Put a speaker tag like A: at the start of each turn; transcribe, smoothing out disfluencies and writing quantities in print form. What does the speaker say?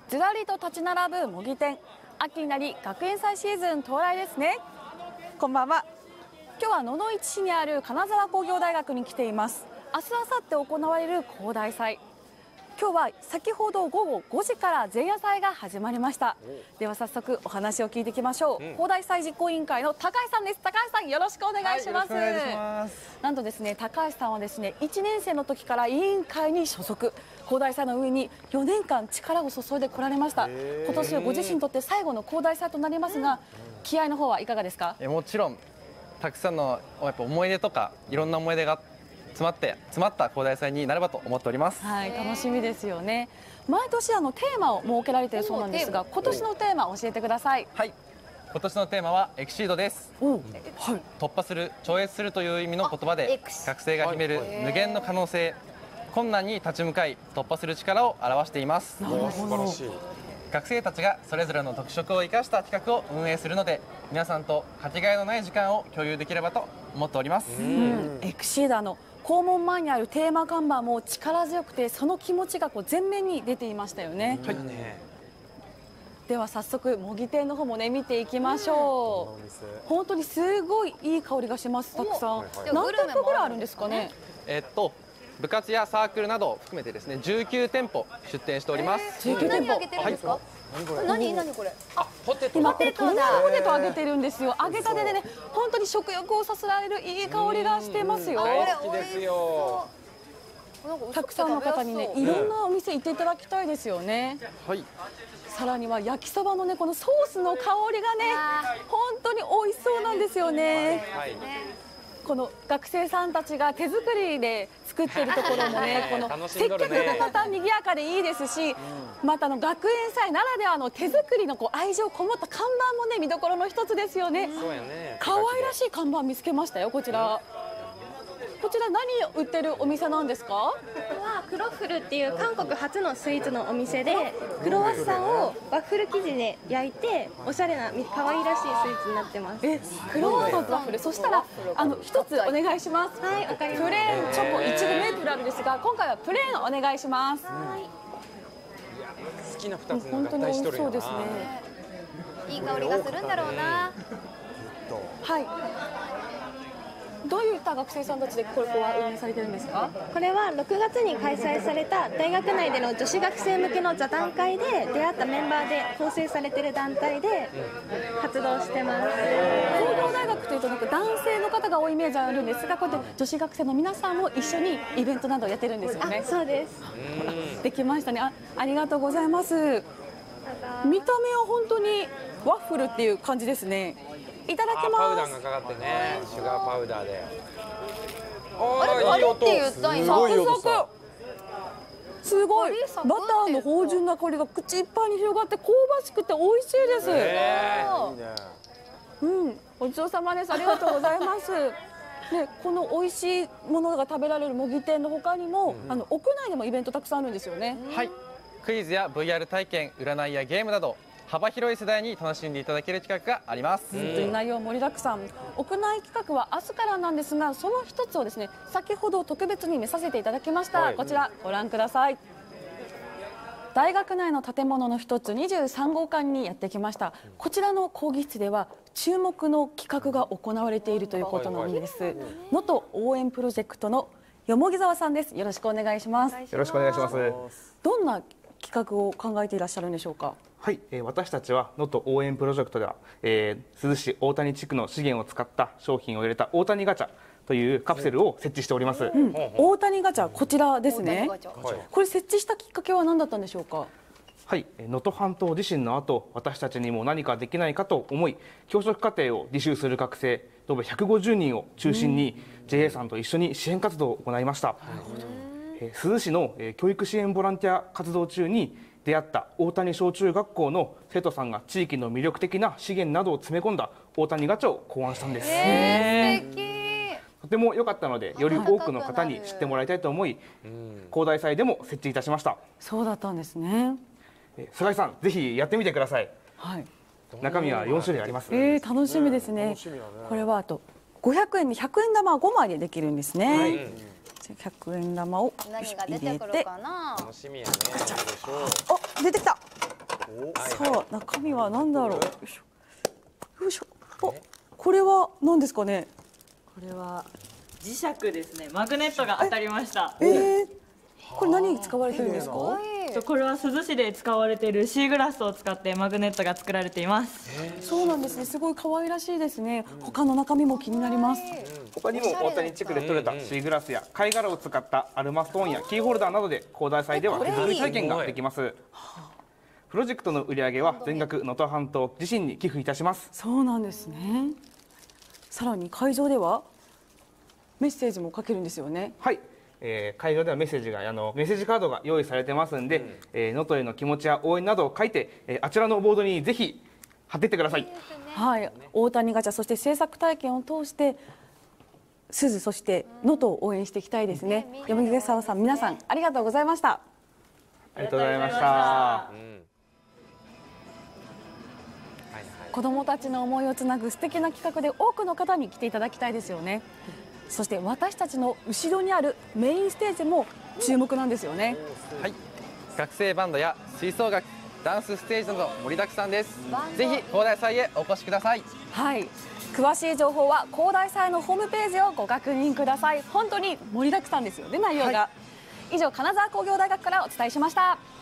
A: ずらりと立ち並ぶ模擬店。秋になり学園祭シーズン到来ですね。こんばんは。今日は野々市市にある金沢工業大学に来ています。明日、明後日行われる工大祭。今日は先ほど午後5時から前夜祭が始まりました。では早速お話を聞いていきましょう。工大祭実行委員会の高橋さんです。高橋さん、よろしくお願いします。なんとですね、高橋さんはですね、1年生の時から委員会に所属。工大祭の上に4年間力を注いでこられました。今年はご自身にとって最後の工大祭となりますが、気合の方はいかがですか？
B: もちろんたくさんのやっぱ思い出とかいろんな思い出が詰まった工大祭になればと思っております。
A: はい、楽しみですよね。毎年テーマを設けられているそうなんですが、今年のテーマを教えてください。
B: はい、今年のテーマはエクシードです。
A: はい、
B: 突破する、超越するという意味の言葉で、学生が秘める無限の可能性、困難に立ち向かい突破する力を表しています。
A: なるほど。
B: 学生たちがそれぞれの特色を生かした企画を運営するので、皆さんとかけがえのない時間を共有できればと思っております。
A: エクシーダーの校門前にあるテーマ看板も力強くて、その気持ちが前面に出ていましたよね。はい、では早速模擬店の方もね見ていきましょう。本当にすごいいい香りがします。たくさん。何店舗ぐらいあるんですかね？
B: 部活やサークルなどを含めてですね、19店舗出店しております。
A: 19店舗。
C: 何揚げてるんですか？何これ？
A: ポテト。今これ鶏肉ポテト揚げてるんですよ。揚げたてでね、本当に食欲をさせられるいい香りがしてますよ。
C: 大好きですよ。
A: たくさんの方にね、いろんなお店行っていただきたいですよね。
B: はい。
A: さらには焼きそばのね、このソースの香りがね、本当に美味しそうなんですよね。はい。この学生さんたちが手作りで作っているところもね、この接客がまた賑やかでいいですし、また学園祭ならではの手作りの愛情こもった看板もね、見どころの一つですよね。可愛らしい看板見つけましたよ。こちら何を売ってるお店なんですか？
D: ここはクロッフルっていう韓国初のスイーツのお店で、クロワッサンをワッフル生地で焼いておしゃれな可愛らしいスイーツになってます。
A: クロワッサンとワッフル。そしたら一つお願いします。
D: はい、わかりました。
A: プレーンチョコいちごメープルあるんですが、今回はプレーンお願いします。
C: 好きな2つ
A: 本当に美味しそうですね。
C: いい香りがするんだろうな。
A: はい。どういった学生さんたちでここは運営されてるんですか？
D: これは6月に開催された大学内での女子学生向けの座談会で出会ったメンバーで構成されている団体で活動してます。
A: 工業大学というと男性の方が多いイメージあるんですが、こうやって女子学生の皆さんも一緒にイベントなどをやってるんですよね。
D: そうです。
A: できましたね。ありがとうございます。見た目は本当にワッフルっていう感じですね。いただきます。
C: パウダーがかかってね、シュガーパウダーで。
A: あれって言った今。サクサク。すごい。バターの芳醇な香りが口いっぱいに広がって香ばしくて美味しいです。ごちそうさまです。ありがとうございます。ね、この美味しいものが食べられる模擬店の他にも、屋内でもイベントたくさんあるんですよね。
B: はい。クイズや VR 体験、占いやゲームなど幅広い世代に楽しんでいただける企画があります。
A: 本当に内容盛りだくさん。屋内企画は明日からなんですが、その一つをですね、先ほど特別に見させていただきました。こちらご覧ください。大学内の建物の一つ23号館にやってきました。こちらの講義室では注目の企画が行われているということなんです。能登応援プロジェクトの蓬沢さんです。よろしくお願いします。
E: よろしくお願いします。
A: どんな企画を考えていらっしゃるんでしょうか？
E: はい、私たちは能登応援プロジェクトでは、珠洲市大谷地区の資源を使った商品を入れた大谷ガチャというカプセルを設置しております。
A: 大谷ガチャ、こちらですね。これ設置したきっかけは何だったんでしょうか？
E: はい、能登半島地震の後、私たちにも何かできないかと思い、教職課程を履修する学生延べ150人を中心に JA さんと一緒に支援活動を行いました。珠洲市の教育支援ボランティア活動中に出会った大谷小中学校の生徒さんが地域の魅力的な資源などを詰め込んだ大谷ガチャを考案したんです。
C: 素敵。
E: とても良かったので、より多くの方に知ってもらいたいと思い、工大祭でも設置いたしました。
A: そうだったんですね。
E: 菅井さん、ぜひやってみてください。
A: はい。
E: 中身は4種類あります。
A: 楽しみですね。これはあと500円で100円玉5枚でできるんですね。100円玉を
C: 何が出てくるかな。楽しみやね。
A: お、出てきた。 さあ中身は何だろう。よいしょよいしょ。お、これは何ですかね。
F: これは磁石ですね。マグネットが当たりました。
A: これ何に使われてるんですか。
F: これは珠洲市で使われているシーグラスを使ってマグネットが作られています。
A: そうなんですね。すごい可愛らしいですね。他の中身も気になります。
E: 他にも大谷地区で採れたシーグラスや貝殻を使ったアルマストーンやキーホルダーなどで広大祭では手作り体験ができます。プロジェクトの売り上げは全額能登半島自身に寄付いたします。
A: そうなんですね。さらに会場ではメッセージも書けるんですよね。
E: はい、会場ではメッセージカードが用意されてますんで、能登への気持ちや応援などを書いて、あちらのボードにぜひ貼っていってください。
A: はい、大谷ガチャ、そして制作体験を通して珠洲、そして能登を応援していきたいですね。山沢さん、皆さんありがとうございました。
E: ありがとうございました。
A: 子どもたちの思いをつなぐ素敵な企画で多くの方に来ていただきたいですよね。そして私たちの後ろにあるメインステージも注目なんですよね。
B: はい、学生バンドや吹奏楽、ダンスステージなど盛りだくさんです。ぜひ広大祭へお越しください。
A: はい、詳しい情報は広大祭のホームページをご確認ください。本当に盛りだくさんですよね、内容が。以上、金沢工業大学からお伝えしました。